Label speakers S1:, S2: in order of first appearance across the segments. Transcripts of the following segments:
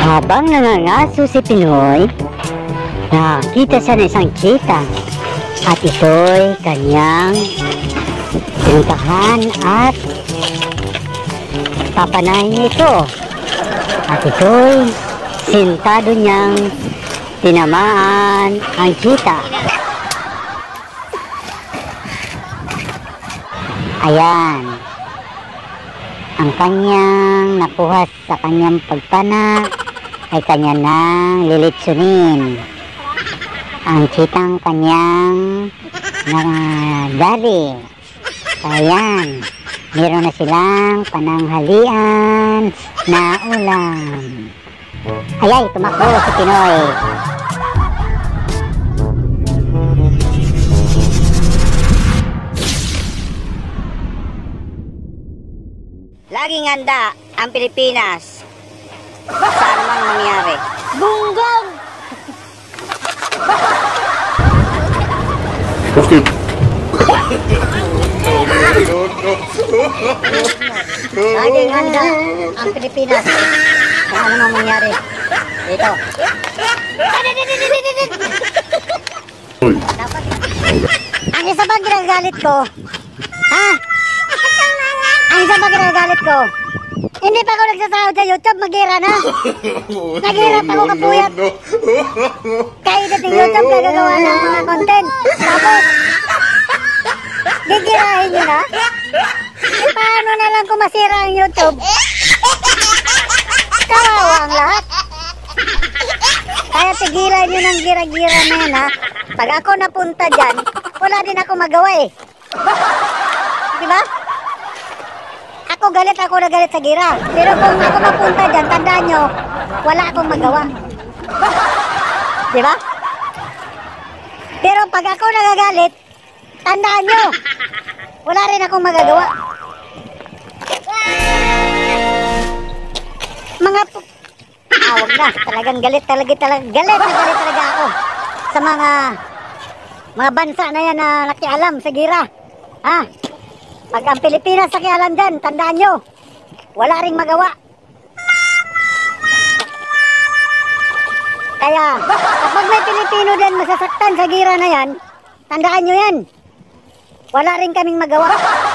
S1: Habang nangangaso si Pinoy, nakita siya ng isang cheetah at ito'y kanyang tinutakan at papanahin ito. At ito'y sintado niyang tinamaan ang cheetah. Ayan ang kanyang nakuha sa kanyang pagpana ay kanya nang lilitsunin ang cheetah kanyang nadali. Ayan, meron na silang pananghalian na ulam. Ayay, tumakbo si Pinoy.
S2: Laging handa ang Pilipinas sa anumang mangyari. Gunggong!
S3: Okay.
S2: Laging handa ang Pilipinas sa anumang mangyari. Dito. Ang isa bang ginagalit ko? Ha? Ang isa bang ginagalit ko? Hindi pa ako nagsasahod sa YouTube, mag-ira na. Nag-hirap ako kapuyat. Kaya dating YouTube, gagagawa ng mga content. Tapos, gigirahin nyo na? Paano na lang kung masira ang YouTube? Kawawa ang lahat. Kaya tigilan nyo ng gira-gira na yan, ha? Pag ako napunta dyan, wala din ako magawa eh. Diba? Ako na galit sa gira. Pero kung ako mapunta dyan, tandaan nyo, wala akong magawa. Diba? Pero pag ako nagagalit, tandaan nyo, wala rin akong magagawa. Wag na. Talagang galit talaga ako sa mga bansa na yan na nakialam sa gira. Ha? Pag ang Pilipinas nakialam dyan, tandaan nyo, wala ring magawa. Kaya, kapag may Pilipino din masasaktan sa gira na yan, tandaan nyo yan, wala rin kaming magawa.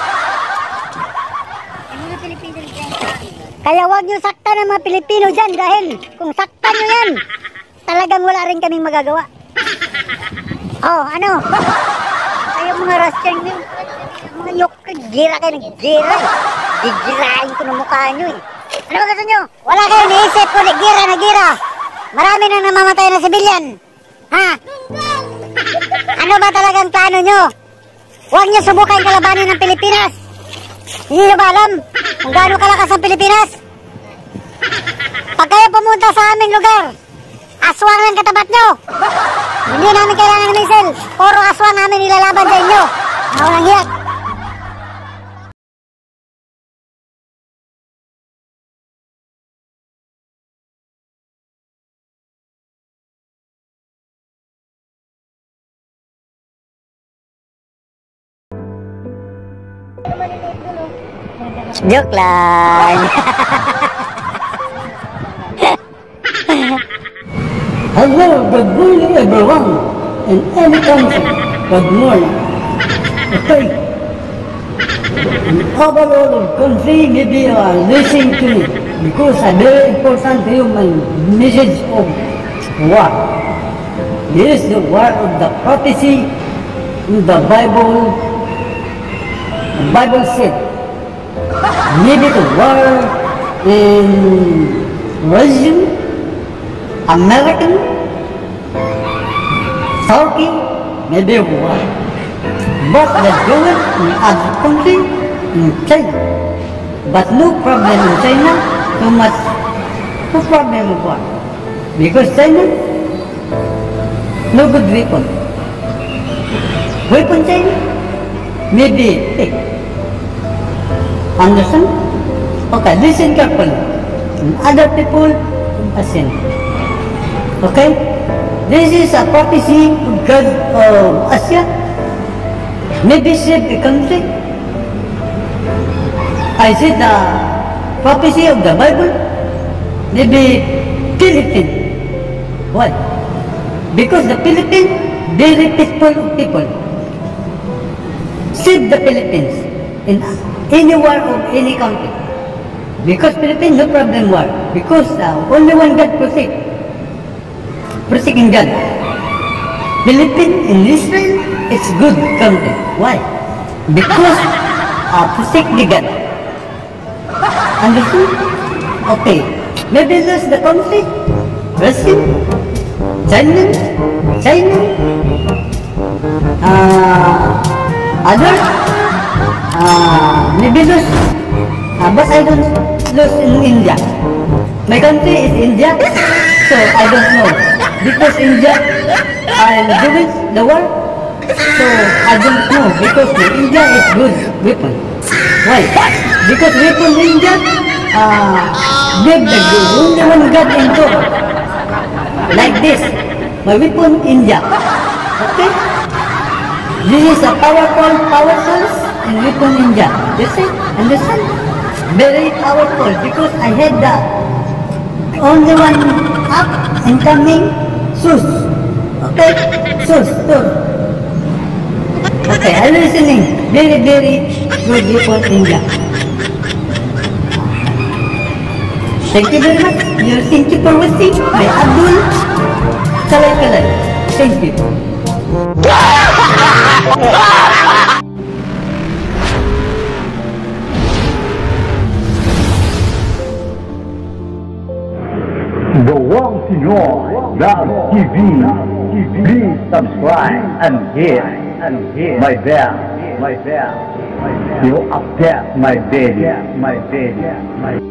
S2: Kaya wag nyo saktan ng mga Pilipino dyan dahil kung saktan nyo yan, talagang wala rin kaming magagawa. Oh, ano? Kayo mga Russian nyo, mga nyok, gira kayo ng gira. Gigirahin ko ng mukha nyo eh. Ano ba gusto nyo? Wala kayo naisip ko na gira. Marami nang namamatay na sibilyan. Ha? Ano ba talagang plano nyo? Huwag nyo subukan kalabanin ng Pilipinas. Hindi nyo ba alam kung gaano kalakas ang Pilipinas? Pag kayo pumunta sa aming lugar, aswang lang katapat nyo. Hindi namin kailangan ng missile. Puro aswang namin ilalaban sa inyo. Walang hiyak.
S1: Joke lang.
S4: Hello, good morning everyone, in any country, good morning. Okay, in overall country, maybe you are listening to me, because I very important to you my message of war. This is the word of the prophecy in the Bible. The Bible said, maybe the war in Russian, American, Turkey, maybe war. But the government in other country, in China. But no problem in China, too much, no problem of war. Because China, no good weapon. Weapon China, maybe big. Understand? Okay, listen carefully. And other people, listen. Okay? This is a prophecy of God of Asia. Maybe save the country. I said the prophecy of the Bible. Maybe Philippines. Why? Because the Philippines, very peaceful people. Save the Philippines in any war of any country. Because Philippines, no problem war. Because only one God forsaking God. Philippines and Israel, it's good country. Why? Because forsake the God. Understood? Okay. Maybe lose the country. Russia, China, other, maybe lose, but I don't lose in India. My country is India, so I don't know. Because India and doing the war, so I don't know. Because India is good weapon. Why? Because weapon India, give the only one God into. Like this, my weapon India. Okay? This is a powerful power source and weapon India. You see? Understand? Very powerful because I had the only one up and coming sus. Okay? Sus. Okay, I'm listening. Very, very good weapon India. Thank you very much. Thank you for watching. My Abdul Kalay. Thank you.
S3: The Wang Pinoy TV. Please subscribe and hit my bell. You update my video.